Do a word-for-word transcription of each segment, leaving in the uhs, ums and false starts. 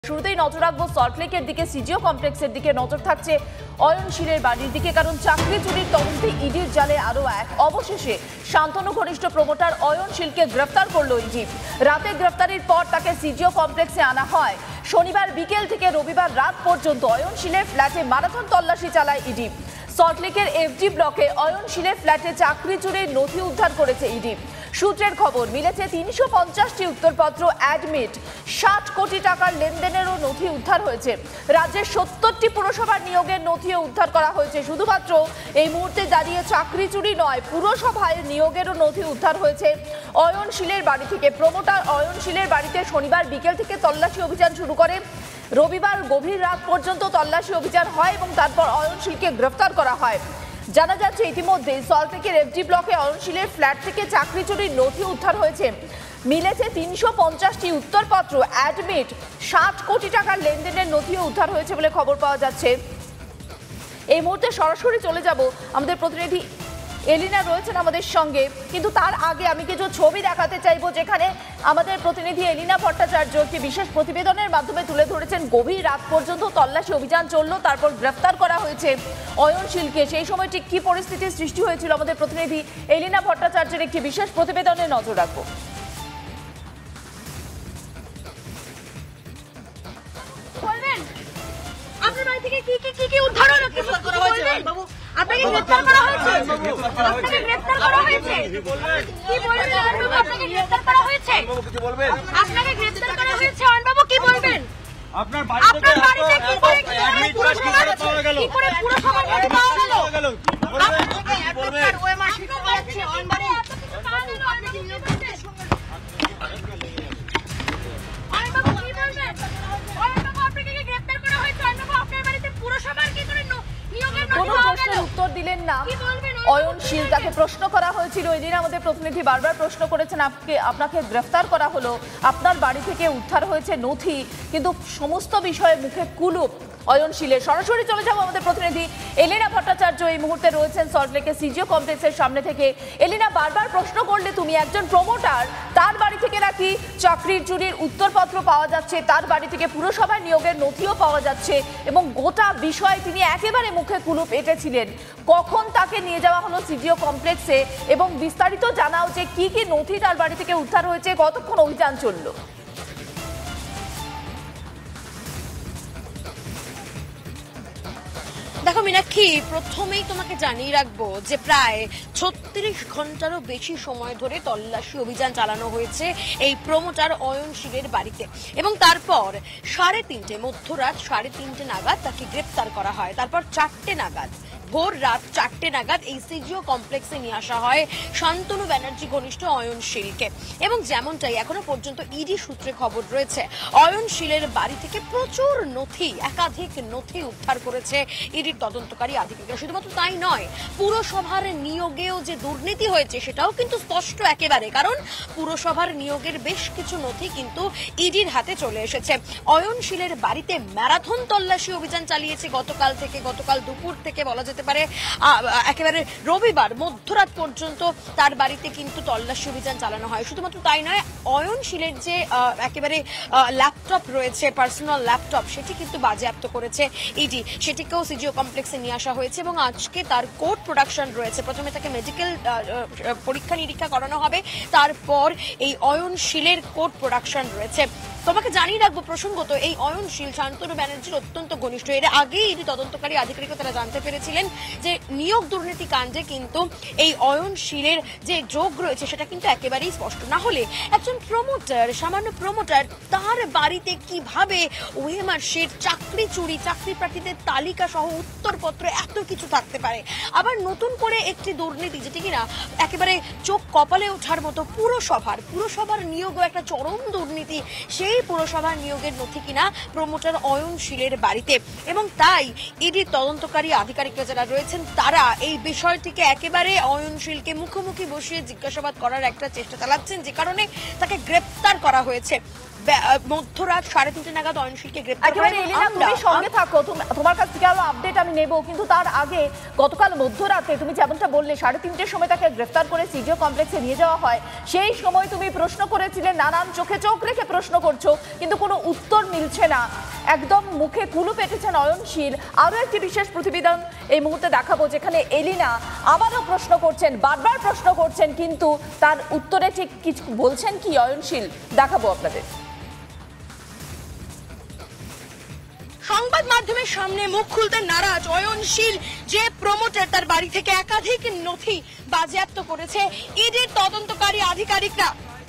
শুরুতেই নজর রাখবো সল্টলেকের দিকে। সিজিও কমপ্লেক্সের দিকে নজর থাকছে অয়নশীলের বাড়ির দিকে, কারণ চাকরি চুরির তদন্তে ইডির জালে আরো এক। অবশেষে শান্তনু ঘনিষ্ঠ প্রমোটার অয়নশীলকে গ্রেফতার করলো ইডি। রাতে গ্রেফতারির পর তাকে সিজিও কমপ্লেক্সে আনা হয়। শনিবার বিকেল থেকে রবিবার রাত পর্যন্ত অয়নশীলের ফ্ল্যাটে মারাথন তল্লাশি চালায় ইডি। সল্টলেকের এফডি ব্লকে অয়নশীলের ফ্ল্যাটে চাকরি চুরির নথি উদ্ধার করেছে ইডি। সূত্রের খবর মিলেছে তিনশো পঞ্চাশটি উত্তরপত্র, অ্যাডমিট, ষাট কোটি টাকার লেনদেনেরও নথি উদ্ধার হয়েছে। রাজ্যের সত্তরটি পুরসভার নিয়োগের নথিও উদ্ধার করা হয়েছে। শুধুমাত্র এই মুহূর্তে দাঁড়িয়ে চাকরি চুরি নয়, পুরসভায় নিয়োগেরও নথি উদ্ধার হয়েছে অয়নশীলের বাড়ি থেকে। প্রমোটার অয়নশীলের বাড়িতে শনিবার বিকেল থেকে তল্লাশি অভিযান শুরু করে। রবিবার গভীর রাত পর্যন্ত তল্লাশি অভিযান হয় এবং তারপর অয়নশীলকে গ্রেফতার করা হয়। জানা যাচ্ছে ইতিমধ্যে সল্টলেকের এফডি ব্লকে অয়নশীলের ফ্ল্যাট থেকে চাকরি চুরির নথি উদ্ধার হয়েছে। মিলেছে তিনশো পঞ্চাশটি উত্তরপত্র, অ্যাডমিট, ষাট কোটি টাকার লেনদেনের নথিও উদ্ধার হয়েছে বলে খবর পাওয়া যাচ্ছে। এই মুহূর্তে সরাসরি চলে যাব, আমাদের প্রতিনিধি এলিনা রয়েছেন আমাদের সঙ্গে, কিন্তু তার আগে আমি কিছু ছবি দেখাতে চাইবো, যেখানে আমাদের প্রতিনিধি এলিনা ভট্টাচার্য একটি বিশেষ প্রতিবেদনের মাধ্যমে তুলে ধরেছেন গভীর রাত পর্যন্ত তল্লাশি অভিযান চললো, তারপর গ্রেফতার করা হয়েছে অয়নশীলকে। সেই সময় ঠিক কি পরিস্থিতির সৃষ্টি হয়েছিল আমাদের প্রতিনিধি এলিনা ভট্টাচার্যের একটি বিশেষ প্রতিবেদনে নজর রাখবো। আপনার বাড়ি থেকে কি কি কি উদ্ধার হলো, কি করা হয়েছে বাবু? আপনাকে গ্রেফতার করা হয়েছে, আপনাকে গ্রেফতার করা হয়েছে, কি বলবেন? আপনাকে গ্রেফতার করা হয়েছে, আপনাকে গ্রেফতার করা হয়েছে অয়নবাবু, কি বলবেন? আপনার বাড়িতে কি করে কি করে পুরসভার কি করে পুরসভার মধ্যে পাওয়া গেল? আপনাকে গ্রেফতার ওই মাসে পাওয়া যাচ্ছে অয়নবাবু, আপনি কি নিয়োগ করতে অয়নবাবু কি বলবেন? অয়নবাবু আপনাকে কি গ্রেফতার করা হয়েছে? অয়নবাবু আপনার বাড়িতে পুরসভার কি করে নিয়োগের নথি কোনো পাওয়া গেল? প্রশ্নের উত্তর দিলেন না অয়নশীল। তাকে প্রশ্ন করা হয়েছিল, এদিন আমাদের প্রতিনিধি বারবার প্রশ্ন করেছেন, আপনি আপনাকে গ্রেফতার করা হলো, আপনার বাড়ি থেকে উদ্ধার হয়েছে নথি, কিন্তু সমস্ত বিষয়ে মুখে কুলুপ অয়নশীলের। সরাসরি চলে যাবো আমাদের প্রতিনিধি এলিনা ভট্টাচার্য এই মুহূর্তে রয়েছেন সল্টলেকের সিজিও কমপ্লেক্সের সামনে থেকে। এলিনা, বারবার প্রশ্ন করলে তুমি, একজন প্রমোটার, তার বাড়ি থেকে নাকি চাকরির চুরির উত্তরপত্র পাওয়া যাচ্ছে, তার বাড়ি থেকে পুরসভায় নিয়োগের নথিও পাওয়া যাচ্ছে, এবং গোটা বিষয়ে তিনি একেবারে মুখে কুলুপ এঁটেছিলেন। কখন তাকে নিয়ে যাওয়া হলো সিজিও কমপ্লেক্সে, এবং বিস্তারিত জানাও যে কি কি নথি তার বাড়ি থেকে উদ্ধার হয়েছে, কতক্ষণ অভিযান চললো? দেখো মীনাক্ষী, প্রথমেই তোমাকে জানিয়ে রাখবো যে প্রায় ছত্রিশ ঘন্টারও বেশি সময় ধরে তল্লাশি অভিযান চালানো হয়েছে এই প্রমোটার অয়নশীলের বাড়িতে, এবং তারপর সাড়ে তিনটে মধ্যরাত সাড়ে তিনটে নাগাদ তাকে গ্রেপ্তার করা হয়। তারপর চারটে নাগাদ ভোর রাত চারটে নাগাদ এই সিজিও কমপ্লেক্সে নিয়ে আসা হয় শান্তনু ব্যানার্জি ঘনিষ্ঠ অয়নশীলকে। এবং যেমনটাই এখনো পর্যন্ত ইডি সূত্রে খবর রয়েছে, অয়নশীলের বাড়ি থেকে প্রচুর নথি, একাধিক নথি উদ্ধার করেছে ইডির তদন্তকারী আধিকারিকরা। শুধুমাত্র তাই নয়, পুরসভার নিয়োগেও যে দুর্নীতি হয়েছে সেটাও কিন্তু স্পষ্ট একেবারে, কারণ পুরসভার নিয়োগের বেশ কিছু নথি কিন্তু ইডির হাতে চলে এসেছে। অয়নশীলের বাড়িতে ম্যারাথন তল্লাশি অভিযান চালিয়েছে গতকাল থেকে, গতকাল দুপুর থেকে বলা যেতে পারে একেবারে রবিবার মধ্যরাত পর্যন্ত তার বাড়িতে কিন্তু তল্লাশি অভিযান চালানো হয়। শুধুমাত্র তাই নয়, অয়নশীলের যে একেবারে ল্যাপটপ রয়েছে, পার্সোনাল ল্যাপটপ, সেটি কিন্তু বাজেয়াপ্ত করেছে ইডি, সেটিকেও সিজিও কমপ্লেক্সে নিয়ে আসা হয়েছে এবং আজকে তার কোর্ট প্রোডাকশন রয়েছে। প্রথমে তাকে মেডিকেল পরীক্ষা নিরীক্ষা করানো হবে, তারপর এই অয়নশীলের কোর্ট প্রোডাকশন রয়েছে। তোমাকে জানিয়ে রাখবো প্রসঙ্গত, এই অয়নশীল শান্তনু ব্যানার্জির অত্যন্ত ঘনিষ্ঠ। এর আগেই ইডি তদন্তকারী আধিকারিকরা তারা জানতে পেরেছিলেন যে নিয়োগ দুর্নীতি কাণ্ডে কিন্তু এই অয়নশীলের যে যোগ রয়েছে সেটা কিন্তু একেবারেই স্পষ্ট। না হলে একজন প্রমোটার, সামান্য প্রমোটার, তার বাড়িতে কিভাবে ওএমআর শিট, চাকরি চুরি, চাকরি প্রার্থীদের তালিকা সহ উত্তরপত্র এত কিছু থাকতে পারে? আবার নতুন করে একটি দুর্নীতি যেটি কিনা একেবারে চোখ কপালে ওঠার মতো, পুরসভার পুরসভার নিয়োগও একটা চরম দুর্নীতি, সেই পুরসভার নিয়োগের নথি কিনা প্রমোটার অয়নশীলের বাড়িতে। এবং তাই ইডি তদন্তকারী আধিকারিকরা যারা রয়েছেন তারা এই বিষয়টিকে একেবারে অয়নশীলকে মুখোমুখি বসিয়ে জিজ্ঞাসাবাদ করার একটা চেষ্টা চালাচ্ছেন, যে কারণে তাকে গ্রেপ্তার করা হয়েছে। মধ্যরাত সাড়ে তিনটে নাগাদ অয়নশীলকে গ্রেপ্তার করে। একেবারে এলিনা, তুমি সঙ্গে থাকো, তোমার কাছ থেকে আরো আপডেট আমি নেব, কিন্তু তার আগে গতকাল মধ্যরাতে তুমি যেমনটা বললে সাড়ে তিনটের সময় তাকে গ্রেফতার করে সিজিও কমপ্লেক্সে নিয়ে যাওয়া হয়, সেই সময় তুমি প্রশ্ন করেছিলে, নানান চোখে চোখ রেখে প্রশ্ন করছো, কিন্তু কোনো উত্তর মিলছে না, একদম মুখে কুলু পেটেছেন অয়নশীল। আরো একটি বিশেষ প্রতিবেদন এই মুহূর্তে দেখাবো, যেখানে এলিনা আবারও প্রশ্ন করছেন, বারবার প্রশ্ন করছেন, কিন্তু তার উত্তরে ঠিক কিছু বলছেন কি অয়নশীল, দেখাবো আপনাদের। সংবাদ মাধ্যমের সামনে মুখ খুলতে নারাজ অয়নশীল, যে প্রমোটার তার বাড়ি থেকে একাধিক নথি বাজেয়াপ্ত করেছে ইডির তদন্তকারী আধিকারিকরা।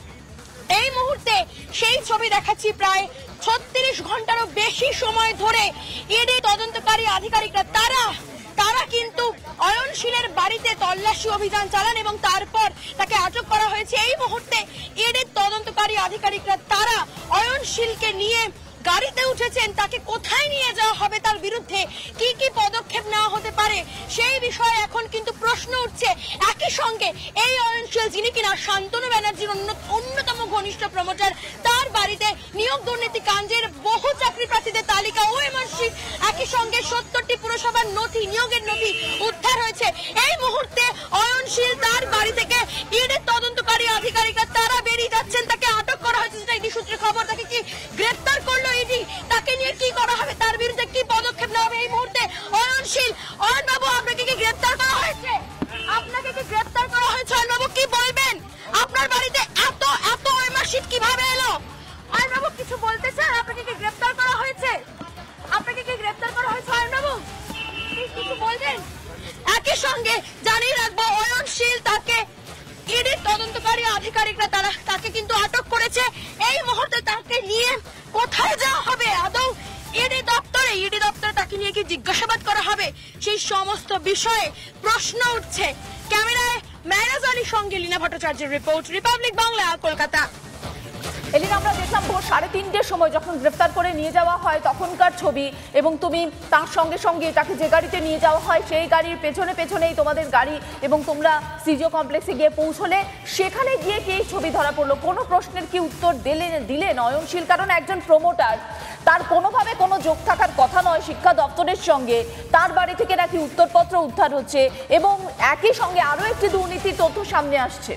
এই মুহূর্তে সেই ছবি দেখাচ্ছি, প্রায় ছত্রিশ ঘন্টারও বেশি সময় ধরে ইডি তদন্তকারী আধিকারিকরা তারা তারা কিন্তু অয়নশীলের বাড়িতে তল্লাশি অভিযান চালান এবং তারপর তাকে আটক করা হয়েছে। এই মুহূর্তে ইডির তদন্তকারী আধিকারিকরা তারা অয়নশীলকে নিয়ে গাড়িতে উঠেছেন, তাকে কোথায় নিয়ে যাওয়া হবে, তার বিরুদ্ধে কি কি পদক্ষেপ নেওয়া হতে পারে সেই বিষয়ে এখন কিন্তু প্রশ্ন উঠছে। একই সঙ্গে এই অয়নশীল, যিনি কিনা শান্তনু ব্যানার্জির অন্যতম ঘনিষ্ঠ প্রমোটার, তার বাড়িতে নিয়োগ দুর্নীতি কাণ্ডের বহু চাকরি প্রার্থীদের তালিকা ও এমআরশিট, একই সঙ্গে সত্তরটি পুরসভার নথি, নিয়োগের নথি উদ্ধার হয়েছে। এই মুহূর্তে অয়নশীল তার বাড়ি থেকে ইডির তদন্তকারী আধিকারিকরা তারা বেরিয়ে যাচ্ছেন, তাকে আটক করা হয়েছে, যেটা ইডি সূত্রে খবর। তাকে কি গ্রেফতার করলো ইডি? তাকে নিয়ে কি করা হবে, তার বিরুদ্ধে কি পদক্ষেপ নেওয়া হবে? এই মুহূর্তে অয়নশীল, অয়ন বাবু, আপনাকে কি গ্রেফতার করা হয়েছে? আপনাকে কি গ্রেফতার করা হয়েছে? অয়ন বাবু, কি বলবেন? আপনার বাড়িতে এত এত এমআরশিট কিভাবে এলো? অয়ন বাবু, কিছু বলতে চান? আপনাকে কি গ্রেফতার করা হয়েছে? আপনাকে কি গ্রেফতার করা হয়েছে অয়ন বাবু? কিছু বলবেন? একই সঙ্গে জানিয়ে রাখবো, অয়নশীল তাকে ইডির তদন্তকারী আধিকারিকরা তারা তাকে কিন্তু আটক করেছে। এই মুহূর্তে তাকে নিয়ে কোথায় যাওয়া হবে? আদৌ ইডি দপ্তরে ইডি দপ্তরে তাকে নিয়ে কি জিজ্ঞাসাবাদ করা হবে? সেই সমস্ত বিষয়ে প্রশ্ন উঠছে। ক্যামেরায় মেহরাজ আলীর সঙ্গে লীনা ভট্টাচার্যের রিপোর্ট, রিপাবলিক বাংলা, কলকাতা। এলিনা, আমরা দেখলাম ভোর সাড়ে তিনটের সময় যখন গ্রেফতার করে নিয়ে যাওয়া হয় তখনকার ছবি, এবং তুমি তার সঙ্গে সঙ্গে তাকে যে গাড়িতে নিয়ে যাওয়া হয় সেই গাড়ির পেছনে পেছনেই তোমাদের গাড়ি, এবং তোমরা সিজিও কমপ্লেক্সে গিয়ে পৌঁছলে। সেখানে গিয়ে কি ছবি ধরা পড়লো? কোনো প্রশ্নের কি উত্তর দিলেন দিলেন অয়নশীল? কারণ একজন প্রমোটার, তার কোনোভাবে কোনো যোগ থাকার কথা নয় শিক্ষা দপ্তরের সঙ্গে, তার বাড়ি থেকে নাকি উত্তরপত্র উদ্ধার হচ্ছে, এবং একই সঙ্গে আরও একটি দুর্নীতির তথ্য সামনে আসছে।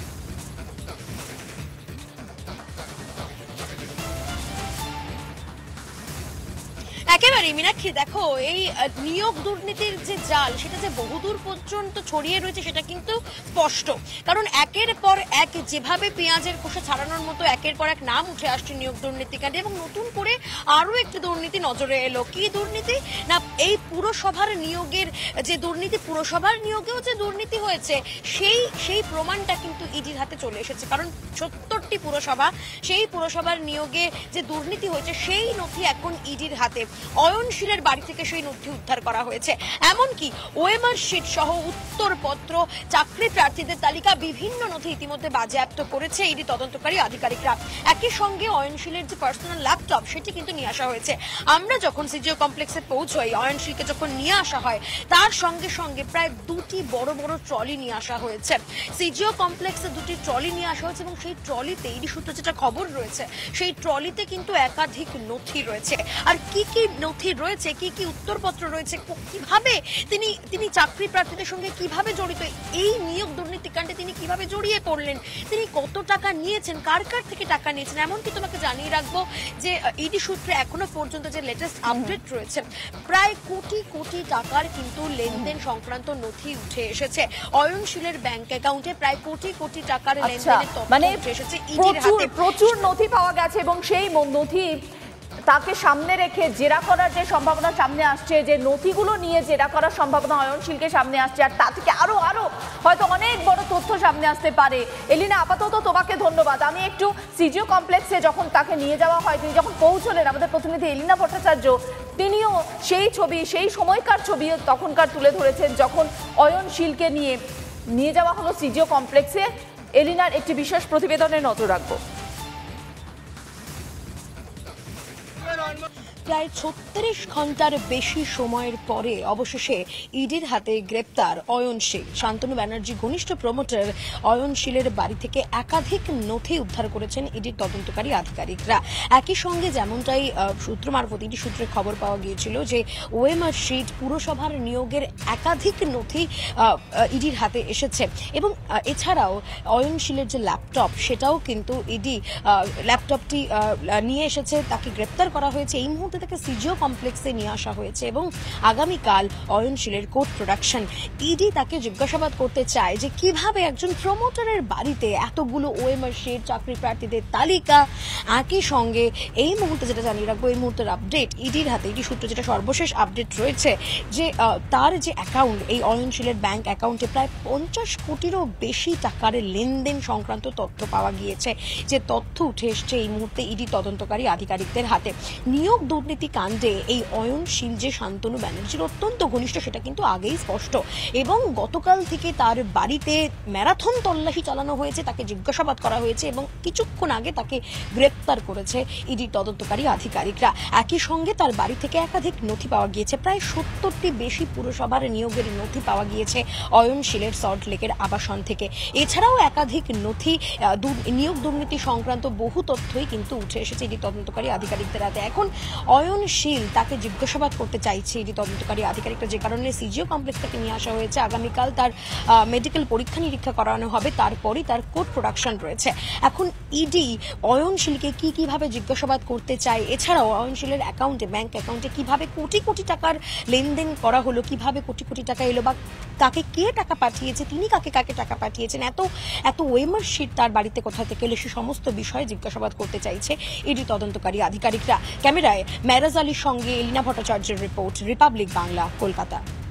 একেবারে মীনাক্ষী, দেখো, এই নিয়োগ দুর্নীতির যে জাল, সেটা যে বহুদূর পর্যন্ত ছড়িয়ে রয়েছে সেটা কিন্তু স্পষ্ট। কারণ একের পর এক যেভাবে পেঁয়াজের খোসা ছাড়ানোর মতো একের পর এক নাম উঠে আসছে নিয়োগ দুর্নীতিকাণ্ডে, এবং নতুন করে আরো একটি দুর্নীতি নজরে এলো। কি দুর্নীতি? না, এই পুরসভার নিয়োগের যে দুর্নীতি, পুরসভার নিয়োগেও যে দুর্নীতি হয়েছে সেই সেই প্রমাণটা কিন্তু ইডির হাতে চলে এসেছে। কারণ সত্তরটি পুরসভা, সেই পুরসভার নিয়োগে যে দুর্নীতি হয়েছে সেই নথি এখন ইডির হাতে। অয়নশীলের বাড়ি থেকে সেই নথি উদ্ধার করা হয়েছে। এমনকি ওএমআর শিট সহ উত্তরপত্র, চাকরি প্রার্থীদের তালিকা, বিভিন্ন নথি ইতিমধ্যে বাজেয়াপ্ত করেছে ইডি তদন্তকারী আধিকারিকরা। একই সঙ্গে অয়নশীলের যে পার্সোনাল ল্যাপটপ, সেটি কিন্তু নিয়ে আসা হয়েছে। আমরা যখন সিজিও কমপ্লেক্সে পৌঁছই, অয়নশীলকে যখন নিয়ে আসা হয়, তার সঙ্গে সঙ্গে প্রায় দুটি বড় বড় ট্রলি নিয়ে আসা হয়েছে। সিজিও কমপ্লেক্সে দুটি ট্রলি নিয়ে আসা হয়েছে, এবং সেই ট্রলিতে ইডি সূত্রে যেটা খবর রয়েছে, সেই ট্রলিতে কিন্তু একাধিক নথি রয়েছে। আর কি কি নথি রয়েছে, কি কি উত্তরপত্র রয়েছে, কিভাবে তিনি তিনি চাকরি প্রার্থীদের সঙ্গে কিভাবে জড়িত, এই নিয়োগ দুর্নীতিকাণ্ডে তিনি কিভাবে জড়িয়ে পড়লেন, তিনি কত টাকা নিয়েছেন, কার কার থেকে টাকা নিয়েছেন, এমনকি তোমাকে জানিয়ে রাখবো যে ইডি সূত্রে এখনো পর্যন্ত যে লেটেস্ট আপডেট রয়েছে, প্রায় কোটি কোটি টাকার কিন্তু লেনদেন সংক্রান্ত নথি উঠে এসেছে। অয়নশীলের ব্যাংক অ্যাকাউন্টে প্রায় কোটি কোটি টাকার লেনদেনের তথ্য উঠে এসেছে ইডির হাতে। প্রচুর নথি পাওয়া গেছে, এবং সেই নথি তাকে সামনে রেখে জেরা করার যে সম্ভাবনা সামনে আসছে, যে নথিগুলো নিয়ে জেরা করার সম্ভাবনা অয়নশীলকে সামনে আসছে, আর তা থেকে আরো আরো হয়তো অনেক বড় তথ্য সামনে আসতে পারে। এলিনা, আপাতত তোমাকে ধন্যবাদ। আমি একটু সিজিও কমপ্লেক্সে যখন তাকে নিয়ে যাওয়া হয়, তিনি যখন পৌঁছলেন, আমাদের প্রতিনিধি এলিনা ভট্টাচার্য তিনিও সেই ছবি, সেই সময়কার ছবি তখনকার তুলে ধরেছেন, যখন অয়নশীলকে নিয়ে নিয়ে যাওয়া হলো সিজিও কমপ্লেক্সে। এলিনার একটি বিশেষ প্রতিবেদনে নজর রাখবো। প্রায় ছত্রিশ ঘন্টার বেশি সময়ের পরে অবশেষে ইডির হাতে গ্রেপ্তার অয়নশীল। শান্তনু ব্যানার্জি ঘনিষ্ঠ প্রমোটার অয়নশীলের বাড়ি থেকে একাধিক নথি উদ্ধার করেছেন ইডির তদন্তকারী আধিকারিকরা। একই সঙ্গে যেমনটাই সূত্র মারফত ইডি সূত্রে খবর পাওয়া গিয়েছিল যে ওএমআর শিট পুরসভার নিয়োগের একাধিক নথি ইডির হাতে এসেছে এবং এছাড়াও অয়নশীলের যে ল্যাপটপ সেটাও কিন্তু ইডি ল্যাপটপটি নিয়ে এসেছে, তাকে গ্রেপ্তার করা হয়েছে। এই মুহূর্তে তাকে সিজিও কমপ্লেক্সে নিয়ে আসা হয়েছে এবং আগামীকাল অয়নশীলের কোর্ট প্রোডাকশন। ইডি তাকে জিজ্ঞাসাবাদ করতে চায় যে কিভাবে একজন প্রমোটারের বাড়িতে এতগুলো ওএমআর শিট, চাকরি প্রার্থীদের তালিকা, একই সঙ্গে এই মুহূর্তে যেটা জানিয়ে রাখবো, এই মুহূর্তের আপডেট ইডির হাতে, ইডি সূত্রে যেটা সর্বশেষ আপডেট রয়েছে যে তার যে অ্যাকাউন্ট, এই অয়নশীলের ব্যাংক অ্যাকাউন্টে প্রায় পঞ্চাশ কোটিরও বেশি টাকার লেনদেন সংক্রান্ত তথ্য পাওয়া গিয়েছে। যে তথ্য উঠে এসছে এই মুহূর্তে ইডি তদন্তকারী আধিকারিকদের হাতে। নিয়োগ দুর্নীতি কাণ্ডে এই অয়নশীল যে শান্তনু ব্যানার্জির অত্যন্ত ঘনিষ্ঠ সেটা কিন্তু আগেই স্পষ্ট এবং গতকাল থেকে তার বাড়িতে ম্যারাথন তল্লাশি চালানো হয়েছে, তাকে জিজ্ঞাসাবাদ করা হয়েছে এবং কিছুক্ষণ আগে তাকে গ্রেপ্তার করেছে ইডি তদন্তকারী আধিকারিকরা। একই সঙ্গে তার বাড়ি থেকে একাধিক নথি পাওয়া গিয়েছে, প্রায় সত্তরটি বেশি পুরসভার নিয়োগের নথি পাওয়া গিয়েছে অয়নশীলের সল্টলেকের আবাসন থেকে। এছাড়াও একাধিক নথি, নিয়োগ দুর্নীতি সংক্রান্ত বহু তথ্যই কিন্তু উঠে এসেছে ইডি তদন্তকারী আধিকারিকদের হাতে। এখন অয়নশীল তাকে জিজ্ঞাসাবাদ করতে চাইছে ইডি তদন্তকারী আধিকারিকরা, যে কারণে সিজিও কমপ্লেক্স থেকে নিয়ে আসা হয়েছে। আগামীকাল তার মেডিকেল পরীক্ষা নিরীক্ষা করানো হবে, তারপরই তার কোর্ট প্রোডাকশন রয়েছে। এখন ইডি অয়নশীলকে কি কিভাবে জিজ্ঞাসাবাদ করতে চায়, এছাড়াও অয়নশীলের অ্যাকাউন্টে, ব্যাংক অ্যাকাউন্টে কিভাবে কোটি কোটি টাকার লেনদেন করা হলো, কিভাবে কোটি কোটি টাকা এলো বা কাকে কে টাকা পাঠিয়েছে, তিনি কাকে কাকে টাকা পাঠিয়েছেন, এত এত ওএমআর শিট তার বাড়িতে কোথা থেকে এলো, সে সমস্ত বিষয়ে জিজ্ঞাসাবাদ করতে চাইছে ইডি তদন্তকারী আধিকারিকরা। ক্যামেরায় মেরাজ আলীর সঙ্গে এলিনা ভট্টাচার্যের রিপোর্ট, রিপাবলিক বাংলা, কলকাতা।